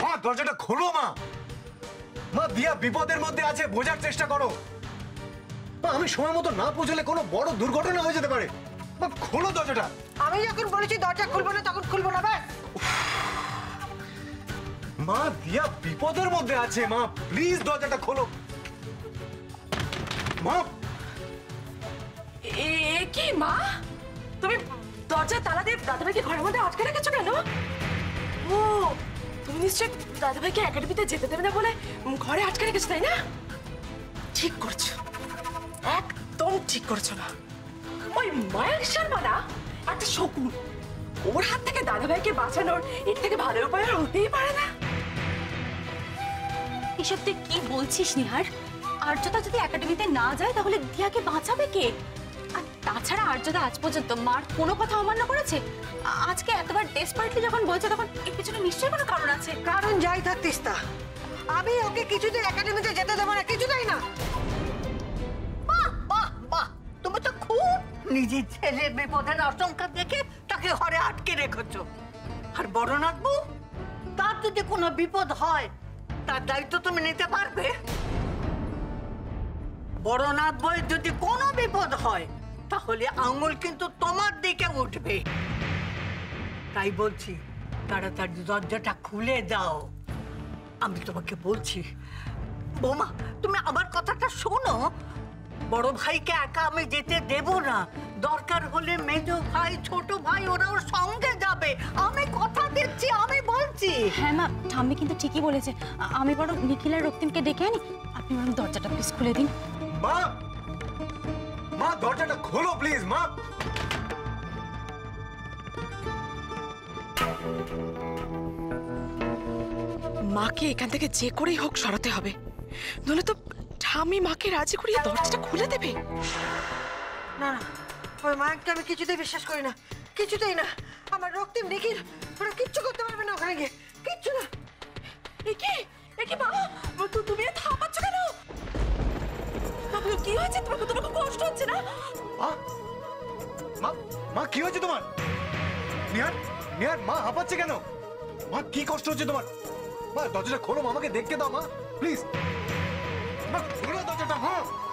মা দরজাটা খোলো মা। মা দিয়া বিপদের মধ্যে আছে, বোঝার চেষ্টা করো। মা আমি সময় মতো না পৌঁছলে কোনো বড় দুর্ঘটনা হয়ে যেতে পারে। মা খোলো দরজাটা। আমি যখন বলেছি দরজা খুলবো না তখন খুলবো না ব্যাস। মা দিয়া বিপদের মধ্যে আছে, মা প্লিজ দরজাটা খোলো। মা এ কি মা, তুমি দরজা তালা দিয়ে দাদাভাইকে ঘরের মধ্যে আটকে রেখেছো কেন? ও তুমি নিশ্চয় দাদাভাইকে একাডেমিতে যেতে দেবে না বলে ঘরে আটকে রেখেছো, তাই না? ঠিক করছো, একদম ঠিক করছো না। ওই মায়ার শর্মা না একটা শকুন, ওর হাত থেকে দাদাভাইকে বাঁচানোর এর থেকে ভালো উপায় হতেই পারে না। এসব তুই কি বলছিস নিহার? আর্যদা যদি একাডেমিতে না যায় তাহলে দিয়াকে বাঁচাবে কে? আর তাছাড়া আর্যদা আজ পর্যন্ত মার কোনো কথা অমান্য করেছে? আজকে এতবার ডেসপারেটলি যখন বলছে তখন এর পিছনে নিশ্চয়ই কোনো কারণ আছে। কারণ যাই থাকতিস তা, আমি ওকে কিছুতেই একাডেমিতে যেতে দেবো না, কিছুতেই না। বাহ বাহ বাহ, তুমি তো খুব নিজের ছেলের বিপদের আশঙ্কা দেখে তাকে ঘরে আটকে রেখেছো। আর বড় নাতবু, তার যদি কোনো বিপদ হয় তার দায়িত্ব তুমি নিতে পারবে? বড় নাতবুয়ের যদি কোনো বিপদ হয় তাহলে আঙুল কিন্তু তোমার দিকে উঠবে। তাই বলছি তাড়াতাড়ি দরজাটা খুলে দাও। আমি তোমাকে বলছি বৌমা, তুমি আমার কথাটা শোনো। বড় ভাইকে একা আমি যেতে দেব না। দরকার হলে মেজো ভাই, ছোট ভাই ওরাও সঙ্গে যাবে। আমি কথা দিচ্ছি, আমি বলছি। হ্যাঁ মা, ঠাম্মি কিন্তু ঠিকই বলেছে। আমি বরং নিখিল আর রক্তিমকে ডেকে আনি, আপনি বরং দরজাটা প্লিজ খুলে দিন। মা মা দরজাটা খোলো প্লিজ মা। মাকে এখান থেকে যে করেই হোক সরাতে হবে, নইলে তো ঠাম্মি মাকে রাজি করিয়ে দরজাটা খুলে দেবে। না না, ওই মায়াকে আমি কিছুতেই বিশ্বাস করি না, কিছুতেই না। আমার রক্তিম নিখিল ওরা কিচ্ছু করতে পারবে না ওখানে গিয়ে, কিচ্ছু না। একি মা, তুমি এত হাঁপাচ্ছ কেন? কি হয়েছে তোমার? তোমার খুব কষ্ট হচ্ছে না? মা মা কি হয়েছে তোমার? নিহার নিহার মা হাঁপাচ্ছে কেন? মা কি কষ্ট হচ্ছে তোমার? মা দরজাটা খোলো, মামাকে দেখতে দাও মা প্লিজ। মা খোলো দরজাটা। হ্যাঁ